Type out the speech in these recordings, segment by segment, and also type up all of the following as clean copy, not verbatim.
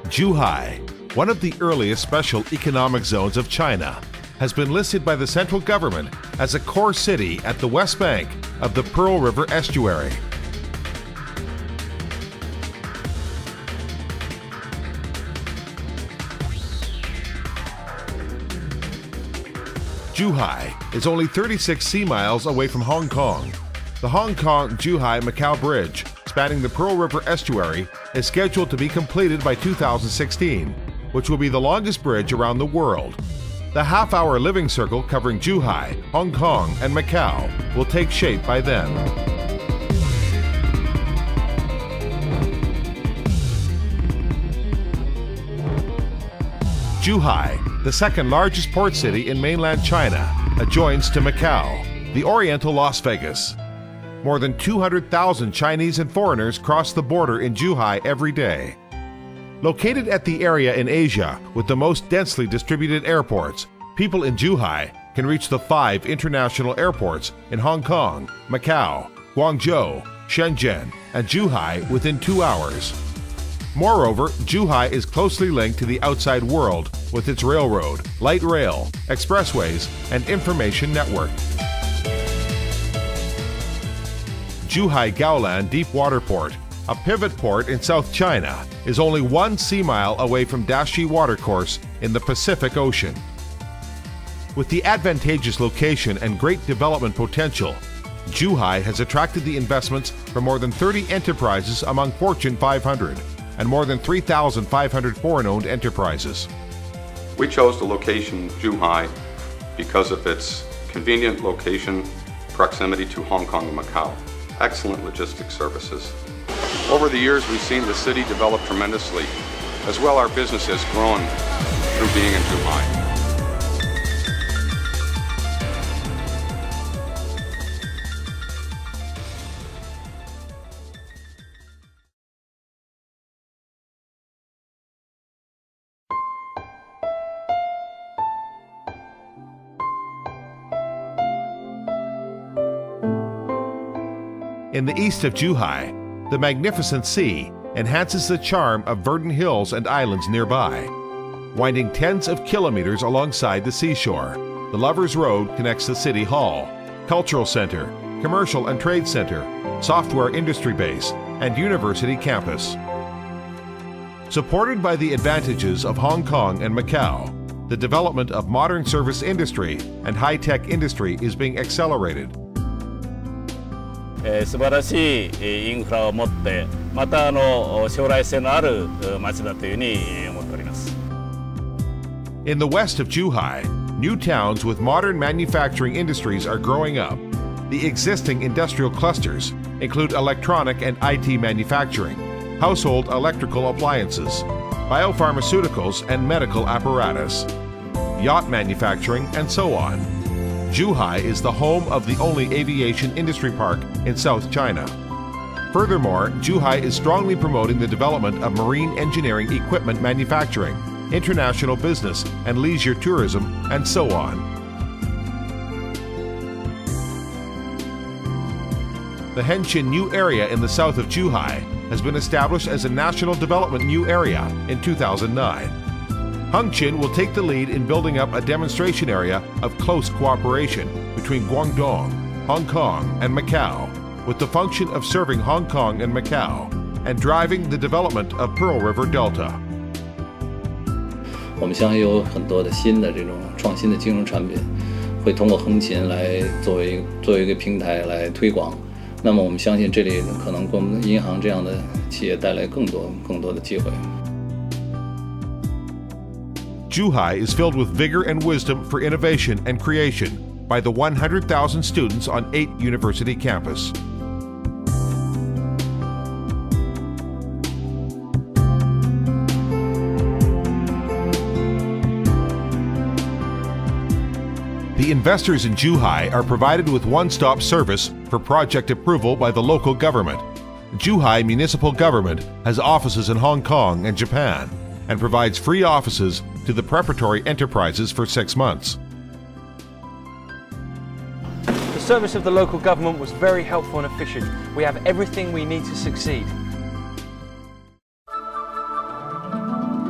Zhuhai, one of the earliest special economic zones of China, has been listed by the central government as a core city at the west bank of the Pearl River estuary. Zhuhai is only 36 sea miles away from Hong Kong. The Hong Kong-Zhuhai-Macau Bridge, spanning the Pearl River estuary, is scheduled to be completed by 2016, which will be the longest bridge around the world. The half-hour living circle covering Zhuhai, Hong Kong, and Macau will take shape by then. Zhuhai, the second largest port city in mainland China, adjoins to Macau, the Oriental Las Vegas. More than 200,000 Chinese and foreigners cross the border in Zhuhai every day. Located at the area in Asia with the most densely distributed airports, people in Zhuhai can reach the 5 international airports in Hong Kong, Macau, Guangzhou, Shenzhen, and Zhuhai within 2 hours. Moreover, Zhuhai is closely linked to the outside world with its railroad, light rail, expressways, and information network. Zhuhai Gaolan Deep Water Port, a pivot port in South China, is only 1 sea mile away from Dashi Watercourse in the Pacific Ocean. With the advantageous location and great development potential, Zhuhai has attracted the investments from more than 30 enterprises among Fortune 500 and more than 3,500 foreign-owned enterprises. We chose the location Zhuhai because of its convenient location, proximity to Hong Kong and Macau, excellent logistics services. Over the years, we've seen the city develop tremendously. As well, our business has grown through being in Zhuhai. In the east of Zhuhai, the magnificent sea enhances the charm of verdant hills and islands nearby. Winding tens of kilometers alongside the seashore, the Lovers Road connects the City Hall, Cultural Center, Commercial and Trade Center, Software Industry Base, and University Campus. Supported by the advantages of Hong Kong and Macau, the development of modern service industry and high-tech industry is being accelerated. 素晴らしいインフラを持って、また将来性のある町だというふうに思っております。 In the west of Zhuhai, new towns with modern manufacturing industries are growing up. The existing industrial clusters include electronic and IT manufacturing, household electrical appliances, biopharmaceuticals and medical apparatus, yacht manufacturing, and so on. Zhuhai is the home of the only aviation industry park in South China. Furthermore, Zhuhai is strongly promoting the development of marine engineering equipment manufacturing, international business and leisure tourism, and so on. The Hengqin New Area in the south of Zhuhai has been established as a National Development New Area in 2009. Hengqin will take the lead in building up a demonstration area of close cooperation between Guangdong, Hong Kong, and Macau, with the function of serving Hong Kong and Macau and driving the development of Pearl River Delta. 我们相信有很多的新的这种创新的金融产品，会通过横琴来作为一个平台来推广。那么我们相信这里可能给我们银行这样的企业带来更多的机会。 Zhuhai is filled with vigor and wisdom for innovation and creation by the 100,000 students on 8 university campus. The investors in Zhuhai are provided with one-stop service for project approval by the local government. Zhuhai Municipal Government has offices in Hong Kong and Japan and provides free offices to the preparatory enterprises for 6 months. The service of the local government was very helpful and efficient. We have everything we need to succeed.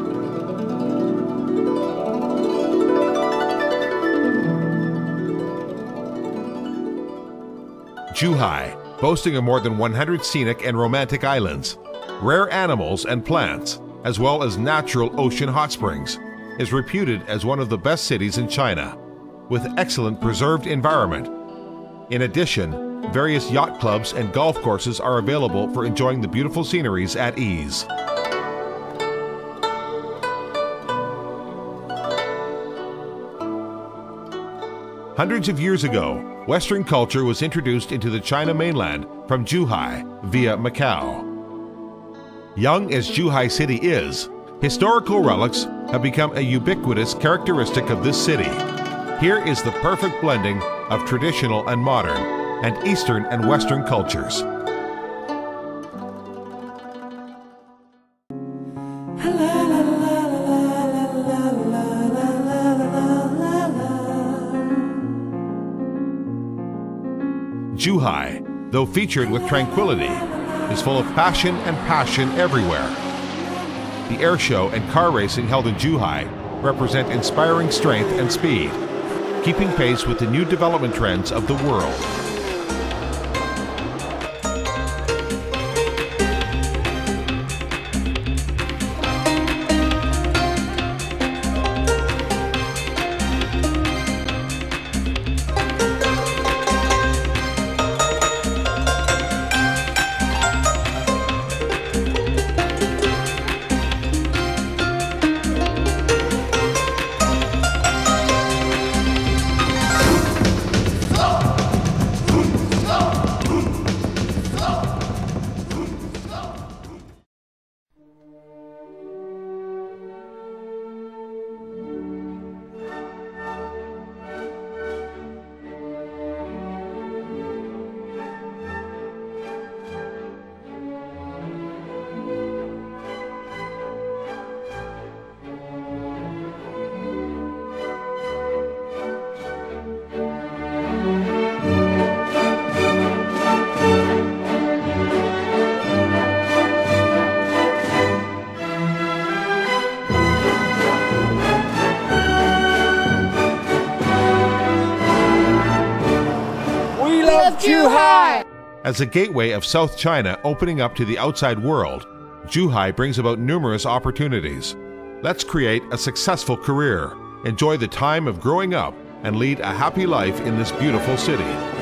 Zhuhai, boasting of more than 100 scenic and romantic islands, rare animals and plants, as well as natural ocean hot springs, is reputed as one of the best cities in China, with excellent preserved environment. In addition, various yacht clubs and golf courses are available for enjoying the beautiful sceneries at ease. Hundreds of years ago, Western culture was introduced into the China mainland from Zhuhai via Macau. Young as Zhuhai City is, historical relics have become a ubiquitous characteristic of this city. Here is the perfect blending of traditional and modern, and Eastern and Western cultures. Zhuhai, though featured with tranquility, is full of passion and passion everywhere. The air show and car racing held in Zhuhai represent inspiring strength and speed, keeping pace with the new development trends of the world. Zhuhai! As a gateway of South China opening up to the outside world, Zhuhai brings about numerous opportunities. Let's create a successful career, enjoy the time of growing up, and lead a happy life in this beautiful city.